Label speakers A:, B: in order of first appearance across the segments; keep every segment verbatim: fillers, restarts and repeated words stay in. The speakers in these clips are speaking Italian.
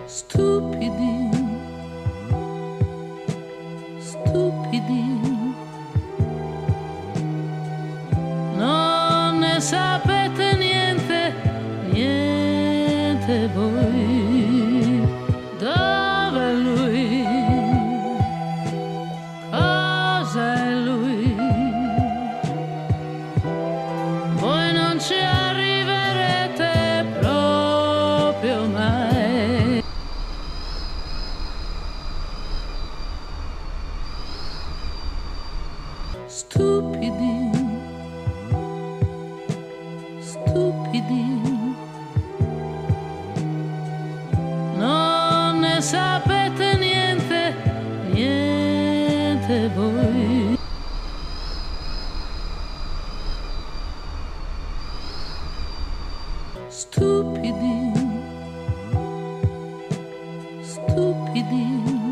A: Stupidi, stupidi, non ne sapete niente, niente voi. Dov'è lui? Cos'è lui? Voi non ci arriverete proprio mai. Stupidi, stupidi, non ne sapete niente, niente voi. Stupidi, stupidi,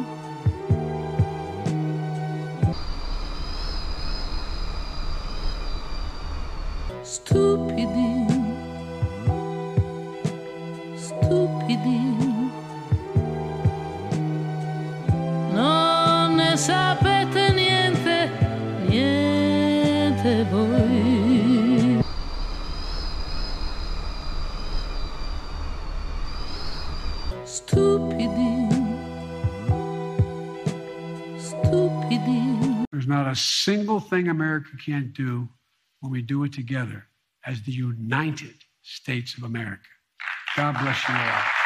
A: stupidi, stupidi, non ne sapete niente, niente voi. Stupidi, stupidi.
B: There's not a single thing America can't do when we do it together as the United States of America. God bless you all.